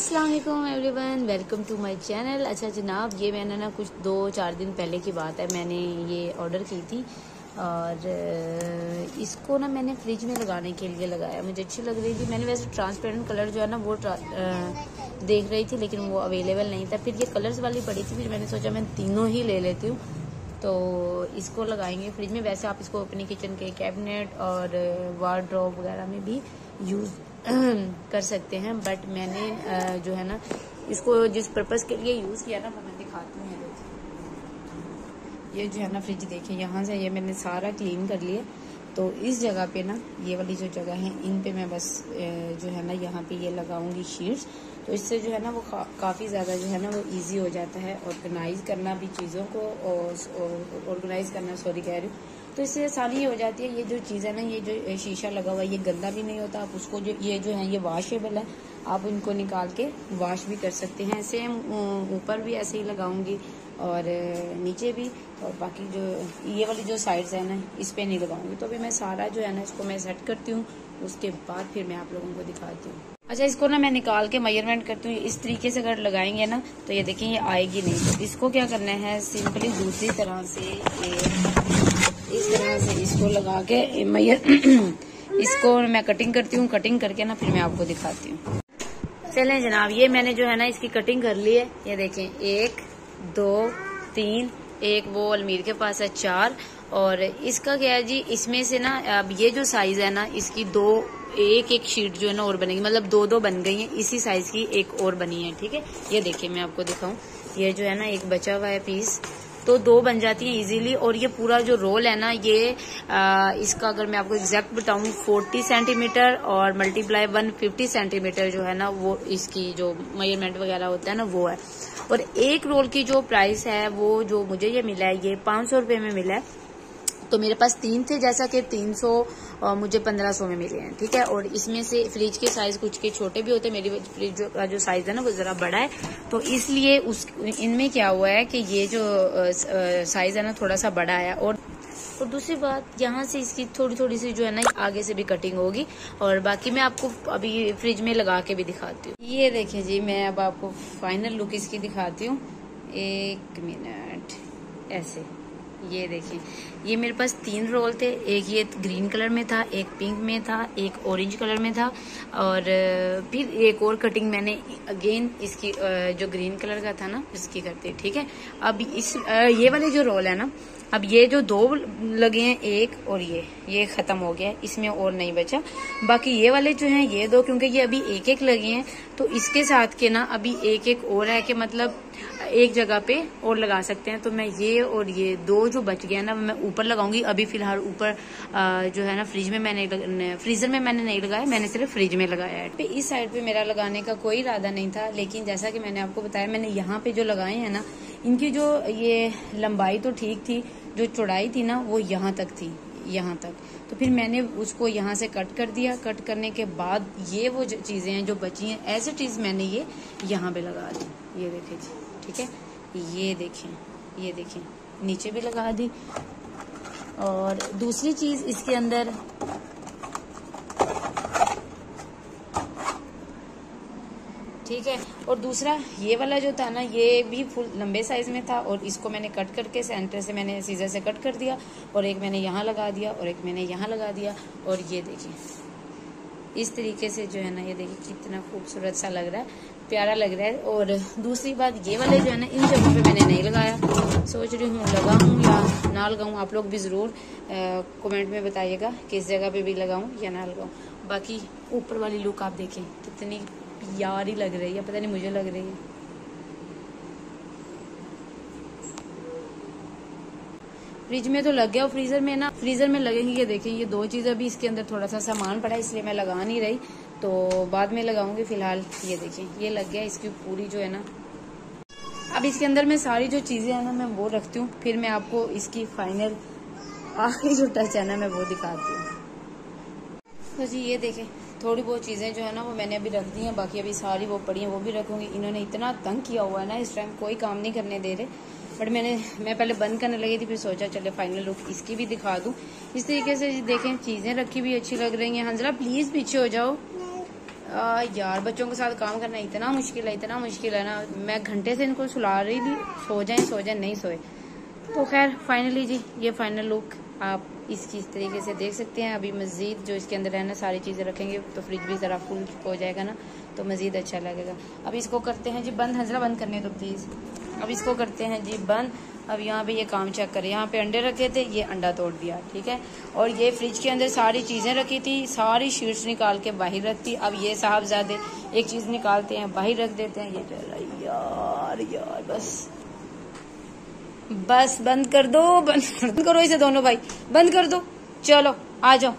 अस्सलाम वालेकुम everyone, welcome to my channel. अच्छा जनाब, ये मैंने ना कुछ 2-4 दिन पहले की बात है, मैंने ये ऑर्डर की थी और इसको ना मैंने फ्रिज में लगाने के लिए लगाया। मुझे अच्छी लग रही थी। मैंने वैसे ट्रांसपेरेंट कलर जो है ना वो देख रही थी, लेकिन वो अवेलेबल नहीं था। फिर ये कलर्स वाली पड़ी थी, फिर मैंने सोचा मैं तीनों ही ले लेती हूँ। तो इसको लगाएंगे फ्रिज में। वैसे आप इसको अपने किचन के कैबिनेट और वार्डरोब वगैरह में भी यूज़ कर सकते हैं, बट मैंने जो है ना इसको जिस पर्पस के लिए यूज़ किया ना वो मैं दिखाती हूँ। ये जो है ना फ्रिज देखिए, यहाँ से ये मैंने सारा क्लीन कर लिया। तो इस जगह पे ना ये वाली जो जगह है इन पे मैं बस जो है ना यहाँ पे ये लगाऊंगी शीट्स। तो इससे जो है ना वो काफ़ी ज़्यादा जो है ना वो इजी हो जाता है ऑर्गेनाइज करना भी चीज़ों को, और ऑर्गेनाइज करना सॉरी कह रही हूँ। तो इससे आसानी हो जाती है। ये जो चीज़ है ना, ये जो शीशा लगा हुआ है ये गंदा भी नहीं होता। आप उसको जो ये जो है ये वॉशेबल है, आप इनको निकाल के वॉश भी कर सकते हैं। सेम ऊपर भी ऐसे ही लगाऊंगी और नीचे भी, और बाकी जो ये वाली जो साइड्स है ना इस पे नहीं लगाऊंगी। तो अभी मैं सारा जो है ना इसको मैं सेट करती हूँ, उसके बाद फिर मैं आप लोगों को दिखाती हूँ। अच्छा, इसको ना मैं निकाल के मेजरमेंट करती हूँ। इस तरीके से अगर लगाएंगे ना तो ये देखिए ये आएगी नहीं। तो इसको क्या करना है, सिंपली दूसरी तरह से इस तरह से इसको लगा के इसको मैं कटिंग करती हूँ। कटिंग करके ना फिर मैं आपको दिखाती हूँ। चलें जनाब, ये मैंने जो है ना इसकी कटिंग कर ली है। ये देखें 1 2 3, एक वो अलमीर के पास है 4। और इसका क्या है जी, इसमें से ना अब ये जो साइज है ना इसकी एक शीट जो है ना और बनेगी, मतलब 2 बन गई है। इसी साइज की एक और बनी है, ठीक है। ये देखिए मैं आपको दिखाऊं, ये जो है ना एक बचा हुआ है पीस, तो 2 बन जाती हैं इजीली। और ये पूरा जो रोल है ना ये इसका अगर मैं आपको एग्जैक्ट बताऊं 40 सेंटीमीटर और मल्टीप्लाई 150 सेंटीमीटर जो है ना वो इसकी जो मेजरमेंट वगैरह होता है ना वो है। और एक रोल की जो प्राइस है वो जो मुझे ये मिला है ये 500 रुपये में मिला है। तो मेरे पास 3 थे, जैसा कि 300 मुझे 1500 में मिले हैं, ठीक है। और इसमें से फ्रिज के साइज कुछ के छोटे भी होते हैं। मेरी फ्रिज का जो साइज है ना वो जरा बड़ा है, तो इसलिए इनमें क्या हुआ है कि ये जो साइज है ना थोड़ा सा बड़ा है। और दूसरी बात, यहाँ से इसकी थोड़ी सी जो है ना आगे से भी कटिंग होगी। और बाकी मैं आपको अभी फ्रिज में लगा के भी दिखाती हूँ। ये देखिए जी, मैं अब आपको फाइनल लुक इसकी दिखाती हूँ। 1 मिनट, ऐसे ये देखिए, ये मेरे पास 3 रोल थे। एक ये ग्रीन कलर में था, एक पिंक में था, एक ऑरेंज कलर में था, और फिर एक और कटिंग मैंने अगेन इसकी जो ग्रीन कलर का था ना इसकी करती, ठीक है। अब इस ये वाले जो रोल है ना, अब ये जो 2 लगे हैं, एक और ये खत्म हो गया, इसमें और नहीं बचा। बाकी ये वाले जो हैं ये 2, क्योंकि ये अभी एक लगे हैं, तो इसके साथ के ना अभी एक और है कि मतलब एक जगह पे और लगा सकते हैं। तो मैं ये और ये 2 जो बच गए ना मैं ऊपर लगाऊंगी। अभी फिलहाल ऊपर जो है ना फ्रीजर में मैंने नहीं लगाया, मैंने सिर्फ फ्रिज में लगाया है। इस साइड पे मेरा लगाने का कोई इरादा नहीं था, लेकिन जैसा कि मैंने आपको बताया, मैंने यहाँ पे जो लगाए हैं ना इनकी जो ये लंबाई तो ठीक थी, जो चौड़ाई थी ना वो यहाँ तक थी, यहाँ तक। तो फिर मैंने उसको यहाँ से कट कर दिया। कट करने के बाद ये वो जो चीजें हैं जो बची हैं एज इट इज मैंने ये यहाँ पे लगा दी। ये देखिए जी, ठीक है। ये देखें नीचे भी लगा दी। और दूसरी चीज इसके अंदर ठीक है। और दूसरा ये वाला जो था ना ये भी फुल लंबे साइज में था, और इसको मैंने कट करके सेंटर से मैंने सीजर से कट कर दिया, और एक मैंने यहाँ लगा दिया और एक मैंने यहाँ लगा दिया। और ये देखिए इस तरीके से जो है ना, ये देखिए कितना खूबसूरत सा लग रहा है, प्यारा लग रहा है। और दूसरी बात, ये वाले जो है ना इन जगहों पे मैंने नहीं लगाया। सोच रही हूँ लगाऊं या ना लगाऊं। आप लोग भी जरूर कमेंट में बताइएगा किस जगह पे भी लगाऊं या ना लगाऊं। बाकी ऊपर वाली लुक आप देखें कितनी प्यारी लग रही है, पता नहीं मुझे लग रही है। फ्रिज में तो लग गया, और फ्रीजर में लगेंगी। ये देखिए ये 2 चीजें अभी इसके अंदर थोड़ा सा सामान पड़ा है, इसलिए मैं लगा नहीं रही, तो बाद में लगाऊंगी। फिलहाल ये देखिए ये लग गया, इसकी पूरी जो है ना। अब इसके अंदर मैं सारी जो चीजें है ना मैं वो रखती हूँ, फिर मैं आपको इसकी फाइनल आखिरी जो टच है ना मैं वो दिखाती हूँ। तो जी ये देखें थोड़ी बहुत चीजें जो है ना वो मैंने अभी रख दी हैं, बाकी अभी सारी वो पड़ी हैं वो भी रखूंगी। इन्होंने इतना तंग किया हुआ है ना, इस टाइम कोई काम नहीं करने दे रहे। बट मैं पहले बंद करने लगी थी, फिर सोचा चले फाइनल लुक इसकी भी दिखा दूं। इस तरीके से देखें चीजें रखी भी अच्छी लग रही हैं। हंजरा प्लीज पीछे हो जाओ। यार बच्चों के साथ काम करना इतना मुश्किल है ना। मैं घंटे से इनको सुला रही थी, सो जाए नहीं सोए। तो खैर फाइनली जी ये फाइनल लुक आप इसकी इस तरीके से देख सकते हैं। अभी मजीद जो इसके अंदर है ना सारी चीज़ें रखेंगे तो फ्रिज भी ज़रा फुल हो जाएगा ना, तो मजीद अच्छा लगेगा। अब इसको करते हैं जी बंद। हंसला बंद करने दो प्लीज़। अब इसको करते हैं जी बंद। अब यहाँ पे ये काम चेक करें, यहाँ पे अंडे रखे थे, ये अंडा तोड़ दिया, ठीक है। और ये फ्रिज के अंदर सारी चीज़ें रखी थी, सारी शीट्स निकाल के बाहर रखती। अब ये साहबजादे एक चीज़ निकालते हैं बाहर रख देते हैं। ये यार बस बंद कर दो, बंद करो इसे दोनों भाई, बंद कर दो। चलो आ जाओ,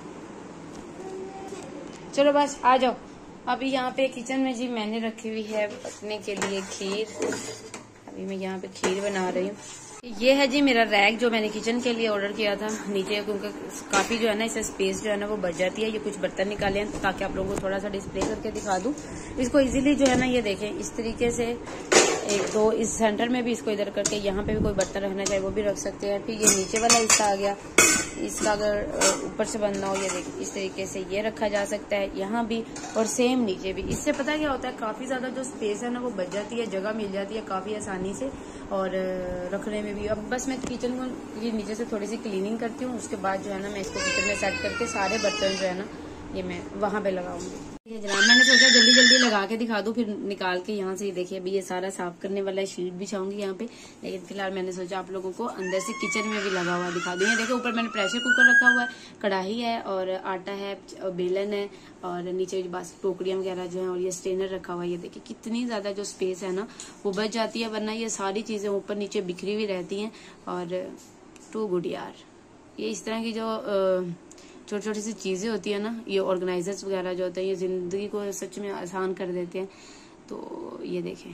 चलो बस आ जाओ। अभी यहाँ पे किचन में जी मैंने रखी हुई है पकने के लिए खीर। अभी मैं यहाँ पे खीर बना रही हूँ। ये है जी मेरा रैक जो मैंने किचन के लिए ऑर्डर किया था नीचे, क्योंकि काफी जो है ना इसे स्पेस जो है ना वो बच जाती है। ये कुछ बर्तन निकाले हैं ताकि आप लोगों को थोड़ा सा डिस्प्ले करके दिखा दूं इसको इजीली जो है ना। ये देखें इस तरीके से एक दो इस सेंटर में भी इसको इधर करके यहाँ पे भी कोई बर्तन रखना चाहे वो भी रख सकते हैं। फिर ये नीचे वाला हिस्सा आ गया, इसका अगर ऊपर से बनना हो ये देखिए इस तरीके से ये रखा जा सकता है यहाँ भी, और सेम नीचे भी। इससे पता क्या होता है काफी ज्यादा जो स्पेस है ना वो बच जाती है, जगह मिल जाती है काफी आसानी से और रखने में भी। अब बस मैं किचन को ये नीचे से थोड़ी सी क्लीनिंग करती हूँ, उसके बाद जो है ना मैं इसको किचन में सेट करके सारे बर्तन जो है ना ये मैं वहां पे लगाऊंगी। ये जनाब मैंने सोचा जल्दी लगा के दिखा दूं, फिर निकाल के यहाँ से देखिए अभी ये सारा साफ करने वाला है, शीट बिछाऊंगी यहाँ पे। लेकिन फिलहाल मैंने सोचा आप लोगों को अंदर से किचन में भी लगा हुआ दिखा दूं। ये देखो ऊपर मैंने प्रेशर कुकर रखा हुआ है, कढ़ाई है और आटा है, बेलन है और नीचे बस टोकरियां वगैरह जो है और ये स्ट्रेनर रखा हुआ है। ये देखिए कितनी ज्यादा जो स्पेस है ना वो बच जाती है, वरना ये सारी चीजें ऊपर नीचे बिखरी हुई रहती हैं। और टू गुड यार, ये इस तरह की जो छोटी छोटी सी चीजें होती है ना, ये ऑर्गेनाइजर्स वगैरह जो होते हैं ये जिंदगी को सच में आसान कर देते हैं। तो ये देखें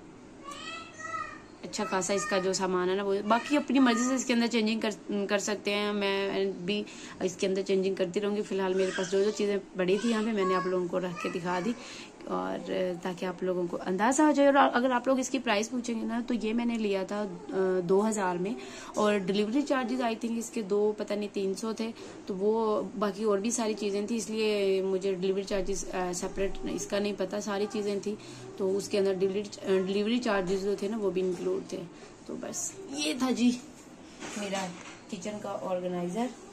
अच्छा खासा इसका जो सामान है ना वो, बाकी अपनी मर्जी से इसके अंदर चेंजिंग कर सकते हैं। मैं भी इसके अंदर चेंजिंग करती रहूंगी। फिलहाल मेरे पास जो चीजें पड़ी थी यहाँ पे मैंने आप लोगों को रख के दिखा दी, और ताकि आप लोगों को अंदाजा हो जाए। और अगर आप लोग इसकी प्राइस पूछेंगे ना तो ये मैंने लिया था 2000 में, और डिलीवरी चार्जेस आई थिंक इसके 300 थे। तो वो बाकी और भी सारी चीजें थी, इसलिए मुझे डिलीवरी चार्जेस सेपरेट इसका नहीं पता, सारी चीजें थी तो उसके अंदर डिलीवरी चार्जेस जो थे ना वो भी इंक्लूड थे। तो बस ये था जी मेरा किचन का ऑर्गेनाइजर।